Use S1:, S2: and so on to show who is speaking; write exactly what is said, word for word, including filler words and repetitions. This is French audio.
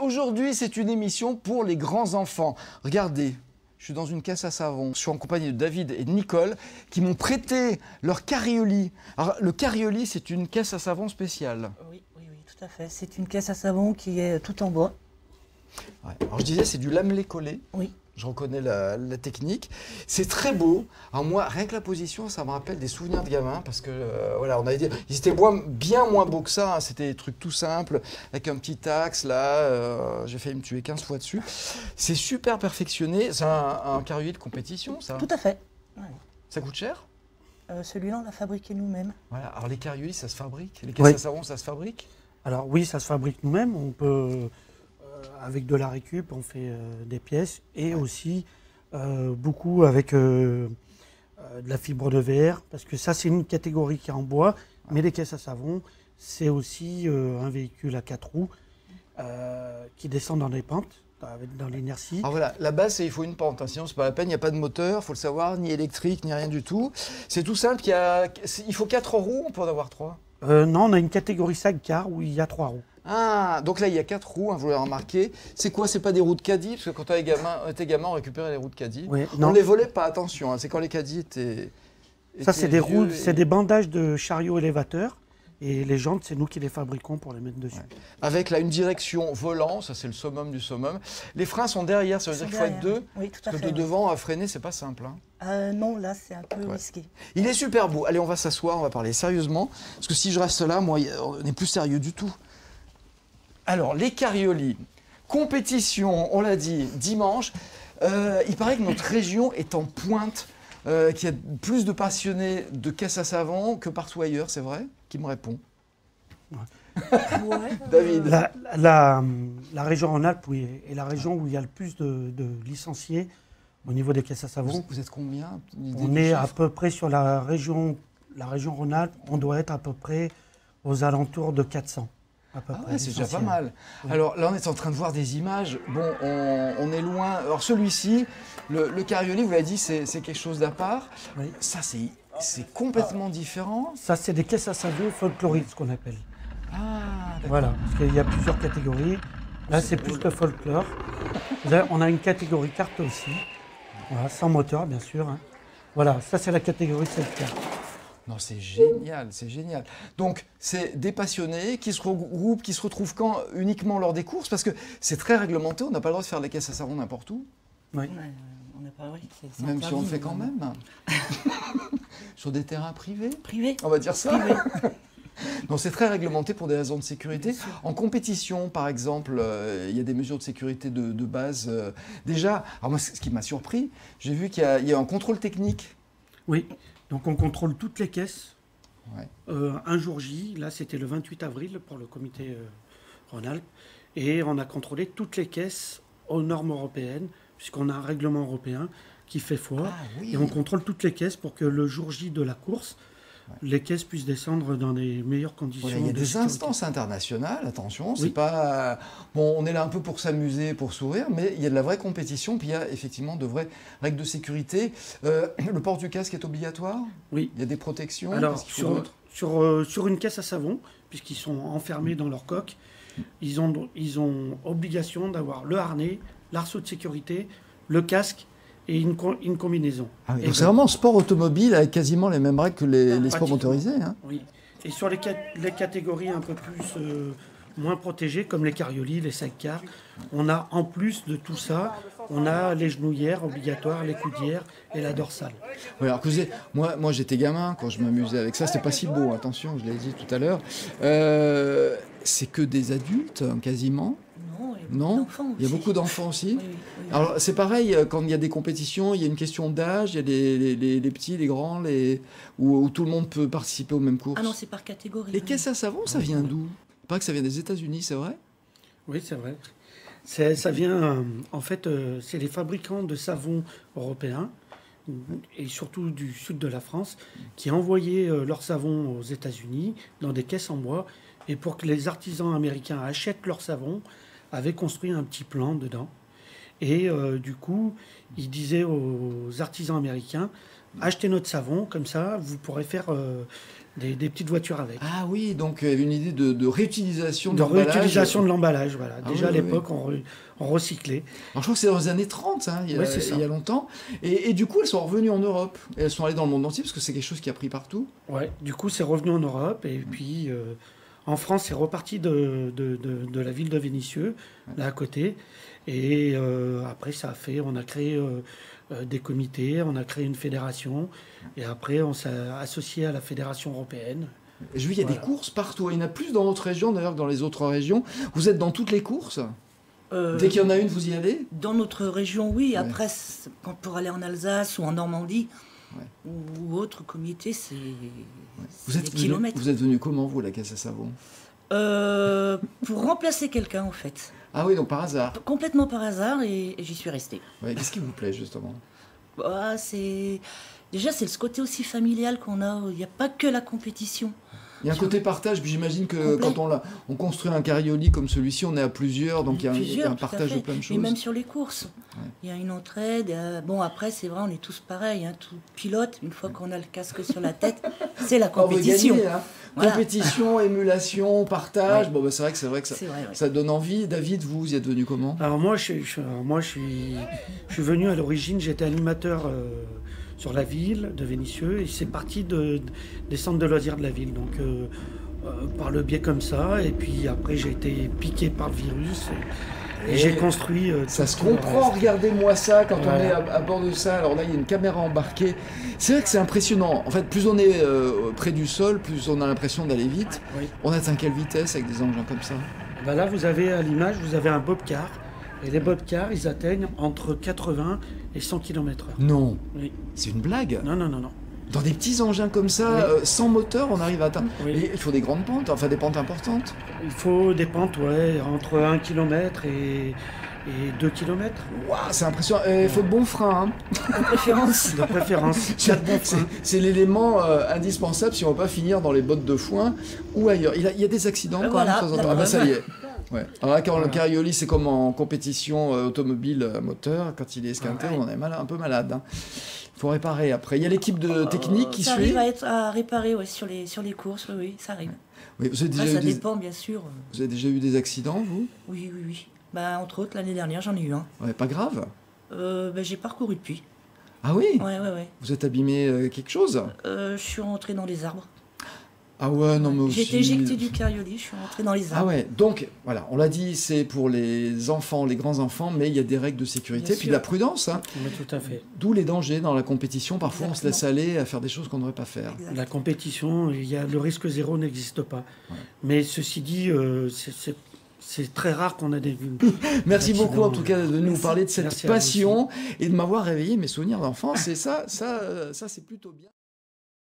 S1: Aujourd'hui, c'est une émission pour les grands enfants. Regardez, je suis dans une caisse à savon. Je suis en compagnie de David et de Nicole qui m'ont prêté leur carrioli. Alors, le carrioli, c'est une caisse à savon spéciale.
S2: Oui, oui, oui, tout à fait. C'est une caisse à savon qui est tout en bois.
S1: Ouais. Alors, je disais, c'est du lamelé collé.
S2: Oui.
S1: Je reconnais la, la technique. C'est très beau. Alors moi, rien que la position, ça me rappelle des souvenirs de gamin parce que euh, voilà, on avait dit, ils étaient moins- bien moins beaux que ça. Hein. C'était des trucs tout simples avec un petit axe là. Euh, J'ai failli me tuer quinze fois dessus. C'est super perfectionné. C'est un, un carrioli de compétition, ça.
S2: Tout à fait. Ouais.
S1: Ça coûte cher.
S2: Euh, Celui-là, on l'a fabriqué nous-mêmes.
S1: Voilà. Alors les carriolis, ça se fabrique. Les caisses
S3: Oui.
S1: à savon, ça se fabrique.
S3: Alors oui, ça se fabrique nous-mêmes. On peut, euh, avec de la récup, on fait euh, des pièces et
S1: Ouais.
S3: aussi euh, beaucoup avec euh, euh, de la fibre de verre, parce que ça c'est une catégorie qui est en bois, mais les caisses à savon, c'est aussi euh, un véhicule à quatre roues euh, qui descend dans les pentes, dans, dans l'inertie.
S1: Alors voilà, la base, c'est il faut une pente. Hein. Sinon, c'est pas la peine. Il n'y a pas de moteur, il faut le savoir, ni électrique, ni rien du tout. C'est tout simple. Il, y a, il faut quatre roues. On peut en avoir trois.
S3: Euh, non, on a une catégorie cinq-car où il y a trois roues.
S1: Ah, donc là, il y a quatre roues, hein, vous l'avez remarqué. C'est quoi? C'est pas des roues de caddie? Parce que quand on était gamin, on était gamin, on récupérait les roues de caddie.
S3: Oui,
S1: On
S3: non.
S1: les volait pas, attention. Hein, c'est quand les caddies étaient.
S3: Ça,
S1: étaient
S3: c'est des
S1: vieux
S3: roues,
S1: et-
S3: c'est des bandages de chariot élévateur. Et les jantes, c'est nous qui les fabriquons pour les mettre dessus.
S1: Ouais. Avec là une direction volant, ça c'est le summum du summum. Les freins sont derrière, ça veut dire
S2: Sont
S1: qu'il faut être
S2: derrière.
S1: deux.
S2: Oui, tout à
S1: Parce que
S2: fait.
S1: de
S2: oui.
S1: devant, à freiner, c'est pas simple. Hein.
S2: Euh, non, là, c'est un peu
S1: Ouais.
S2: risqué.
S1: Il est super beau. Allez, on va s'asseoir, on va parler sérieusement. Parce que si je reste là, moi, on n'est plus sérieux du tout. Alors, les carriolis, compétition, on l'a dit, dimanche. Euh, il paraît que notre région est en pointe, euh, qu'il y a plus de passionnés de caisse à savon que partout ailleurs, c'est vrai? Qui me répond?
S2: Ouais,
S1: David.
S3: La, la, la région Rhône-Alpes oui, est la région où il y a le plus de, de licenciés au niveau des caisses à savon.
S1: Vous, vous êtes combien? Une idée
S3: On
S1: du
S3: est à
S1: chiffre?
S3: peu près sur la région, la région Rhône-Alpes, on doit être à peu près aux alentours de quatre cents. À peu
S1: Ah
S3: près,
S1: ouais, c'est déjà pas
S3: licenciés.
S1: mal.
S3: Oui.
S1: Alors là, on est en train de voir des images. Bon, on, on est loin. Alors celui-ci, le, le carrioli, vous l'avez dit, c'est c'est quelque chose d'à part.
S3: Oui.
S1: Ça, c'est c'est complètement différent.
S3: Ça, c'est des caisses à savon folkloriques, ce qu'on appelle.
S1: Ah, d'accord.
S3: Voilà, parce qu'il y a plusieurs catégories. Là, c'est plus le folklore. Là, on a une catégorie carte aussi. Voilà, sans moteur, bien sûr. hein. Voilà, ça, c'est la catégorie sept car.
S1: Non, c'est génial, c'est génial. Donc, c'est des passionnés qui se regroupent, qui se retrouvent quand? Uniquement lors des courses, parce que c'est très réglementé, on n'a pas le droit de faire des caisses à savon n'importe où,
S3: Oui.
S2: Ouais, on n'est pas, oui, c'est- c'est
S1: même si on le
S2: interdit,
S1: fait quand
S2: mais-
S1: même. Sur des terrains privés,
S2: Privé.
S1: on va dire ça.
S2: Privé.
S1: Non, c'est très réglementé pour des raisons de sécurité.
S2: Bien sûr.
S1: En compétition, par exemple, euh, il y a des mesures de sécurité de, de base. euh, déjà, alors moi, ce qui m'a surpris, j'ai vu qu'il y, a- il y a un contrôle technique.
S3: Oui, donc on contrôle toutes les caisses.
S1: Ouais.
S3: Euh, un jour J, là c'était le vingt-huit avril pour le comité euh, Rhône-Alpes, et on a contrôlé toutes les caisses aux normes européennes, puisqu'on a un règlement européen qui fait foi,
S1: Ah oui.
S3: et on contrôle toutes les caisses pour que le jour J de la course, les caisses puissent descendre dans les meilleures conditions.
S1: Voilà, il y a
S3: de
S1: des
S3: sécurité.
S1: instances internationales, attention, c'est
S3: Oui.
S1: pas... Bon, on est là un peu pour s'amuser, pour sourire, mais il y a de la vraie compétition, puis il y a effectivement de vraies règles de sécurité. Euh, le port du casque est obligatoire?
S3: Oui.
S1: Il y a des protections?
S3: Alors,
S1: Qu'est-ce qu'il faut
S3: sur,
S1: d'autre?
S3: sur, euh, sur une caisse à savon, puisqu'ils sont enfermés dans leur coque, ils ont, ils ont obligation d'avoir le harnais, l'arceau de sécurité, le casque et une, co- une combinaison.
S1: Ah oui,
S3: Et
S1: donc
S3: de-
S1: c'est vraiment sport automobile avec quasiment les mêmes règles que les, les sports
S3: Pratiquement.
S1: motorisés. Hein.
S3: Oui. Et sur les, cat- les catégories un peu plus euh, moins protégées, comme les carriolis, les sidecars, on a en plus de tout ça, on a les genouillères obligatoires, les coudières et la dorsale.
S1: Oui, alors que vous savez, moi, moi j'étais gamin quand je m'amusais avec ça, c'était pas si beau, attention, je l'ai dit tout à l'heure. Euh, c'est que des adultes, hein, quasiment.
S2: Non, il y a beaucoup
S1: Non,
S2: d'enfants
S1: il y a
S2: aussi.
S1: beaucoup d'enfants aussi.
S2: Oui, oui, oui.
S1: Alors c'est pareil, euh, quand il y a des compétitions, il y a une question d'âge, il y a les, les- les- les petits, les grands, les... Où, où tout le monde peut participer aux mêmes courses.
S2: Ah non, c'est par catégorie.
S1: Les
S2: oui.
S1: caisses à savon, ça vient d'où? Il paraît que ça vient des États-Unis, c'est vrai?
S3: Oui, c'est vrai. C'est- ça vient, euh, en fait, euh, c'est les fabricants de savon européens, et surtout du sud de la France, qui envoyaient euh, leur savon aux États-Unis dans des caisses en bois, et pour que les artisans américains achètent leur savon, avaient construit un petit plan dedans. Et euh, du coup, ils disaient aux artisans américains, achetez notre savon, comme ça, vous pourrez faire euh, des, des petites voitures avec.
S1: Ah oui, donc euh, une idée de, de réutilisation de,
S3: De
S1: l'emballage.
S3: réutilisation de l'emballage, voilà.
S1: Ah
S3: Déjà
S1: oui,
S3: à
S1: oui,
S3: l'époque, on, re- on recyclait.
S1: Alors, je crois que c'est dans les années trente, hein, il, y a,
S3: Ouais, c'est ça.
S1: il y a longtemps. Et, et du coup, elles sont revenues en Europe. Et elles sont allées dans le monde entier parce que c'est quelque chose qui a pris partout.
S3: Ouais. Du coup, c'est revenu en Europe et puis euh, en France, c'est reparti de, de, de, de la ville de Vénissieux, là à côté. Et euh, après, ça a fait, on a créé euh, euh, des comités, on a créé une fédération. Et après, on s'est associé à la fédération européenne.
S1: Et je vois, il y a
S3: Voilà.
S1: des courses partout. Il y en a plus dans votre région d'ailleurs que dans les autres régions. Vous êtes dans toutes les courses.
S2: Euh,
S1: Dès qu'il y en a une, vous y allez.
S2: Dans notre région, oui.
S1: Ouais.
S2: Après, c'est- quand pour aller en Alsace ou en Normandie
S1: Ouais.
S2: ou, ou autre comité, c'est
S1: Vous
S2: c'est
S1: êtes,
S2: des
S1: venu,
S2: kilomètres.
S1: vous êtes venu comment, vous, à la caisse à savon?
S2: Euh, pour remplacer quelqu'un, en fait.
S1: Ah oui, donc par hasard.
S2: Complètement par hasard, et, et j'y suis restée.
S1: Ouais, qu'est-ce qui vous plaît, justement?
S2: Bah, c'est... Déjà, c'est ce côté aussi familial qu'on a. Il n'y a pas que la compétition.
S1: Il y a un côté partage, puis j'imagine que
S2: Complet.
S1: quand on, l'a- on construit un carrioli comme celui-ci, on est à plusieurs, donc il y a un, il y a
S2: Plusieurs,
S1: un
S2: tout à
S1: partage de
S2: fait.
S1: plein de
S2: Et
S1: choses.
S2: même sur les courses,
S1: Ouais.
S2: il y a une entraide. euh, Bon, après, c'est vrai, on est tous pareils. Hein, tout pilote, une fois qu'on a le casque sur la tête, c'est la
S1: On veut
S2: compétition.
S1: gagner, hein.
S2: Voilà.
S1: Compétition, émulation, partage.
S2: Ouais.
S1: Bon, bah, c'est vrai que c'est vrai que ça,
S2: C'est vrai, ouais.
S1: ça donne envie. David, vous, vous y êtes venu comment?
S3: Alors moi, je, je- alors moi, je suis, je suis venu à l'origine, j'étais animateur euh, sur la ville de Vénissieux et c'est parti de, des centres de loisirs de la ville. Donc euh, euh, par le biais comme ça, et puis après j'ai été piqué par le virus et, et
S1: Et
S3: j'ai construit. euh,
S1: Ça
S3: tout-
S1: se
S3: tout le
S1: comprend,
S3: reste.
S1: regardez-moi ça quand on
S3: Voilà.
S1: est à, à bord de ça. Alors là, il y a une caméra embarquée. C'est vrai que c'est impressionnant. En fait, plus on est euh, près du sol, plus on a l'impression d'aller vite.
S3: Oui.
S1: On atteint quelle vitesse avec des engins comme ça?
S3: Ben là, vous avez à l'image, vous avez un bobcar. Et les bobcars, ils atteignent entre quatre-vingts et cent kilomètres heure.
S1: Non,
S3: Oui.
S1: c'est une blague.
S3: Non, non, non, non.
S1: Dans des petits engins comme ça,
S3: Oui.
S1: euh, sans moteur, on arrive à atteindre.
S3: Oui.
S1: Mais il faut des grandes pentes, enfin des pentes importantes.
S3: Il faut des pentes, ouais, entre un kilomètre et, et deux kilomètres,
S1: Waouh, c'est impressionnant. Il faut de bons freins. hein.
S2: De préférence.
S3: de préférence.
S1: C'est
S3: Quatre bons freins.
S1: c'est l'élément euh, indispensable si on ne va pas finir dans les bottes de foin ou ailleurs. Il y a, il y a des accidents
S2: Euh,
S1: quand
S2: voilà,
S1: même de temps en
S2: la
S1: temps. Ah bah
S2: preuve.
S1: ça y est. Ouais. Alors là, quand le
S3: Voilà.
S1: carrioli, c'est comme en compétition euh, automobile à moteur, quand il est esquinté,
S2: Ouais.
S1: on en est mal, un peu malade. hein. Il faut réparer après. Il y a l'équipe de technique qui
S2: Euh, ça
S1: suit.
S2: arrive à, être, à réparer ouais, sur, les, sur les courses, oui, oui, ça arrive.
S1: Oui, vous, avez déjà
S2: Après,
S1: eu
S2: ça
S1: des...
S2: dépend, bien sûr.
S1: vous avez déjà eu des accidents, vous?
S2: Oui, oui, oui. Bah, entre autres, l'année dernière, j'en ai eu un.
S1: Ouais, pas grave.
S2: Euh, bah, j'ai parcouru depuis.
S1: Ah oui?
S2: Ouais, ouais, ouais.
S1: Vous êtes abîmé euh, quelque chose?
S2: Euh, je suis rentrée dans les arbres.
S1: Ah ouais, non mais
S2: J'ai
S1: aussi...
S2: été éjectée du carrioli, je suis rentrée dans les
S1: Ah
S2: arbres.
S1: ouais, donc voilà, on l'a dit, c'est pour les enfants, les grands enfants, mais il y a des règles de sécurité,
S2: Bien
S1: puis
S2: sûr.
S1: de la prudence. hein.
S3: Oui, tout à fait.
S1: D'où les dangers dans la compétition. Parfois, on se laisse aller à faire des choses qu'on ne devrait pas faire.
S2: Exact.
S3: La compétition, il y a, le risque zéro n'existe pas. Mais ceci dit, euh, c'est- c'est c'est très rare qu'on a des...
S1: Merci
S3: Accident,
S1: beaucoup en tout cas de nous
S2: Merci.
S1: parler de cette
S3: Merci à vous
S1: passion et de m'avoir réveillé mes souvenirs d'enfance. Et ça, ça, euh, ça c'est plutôt bien.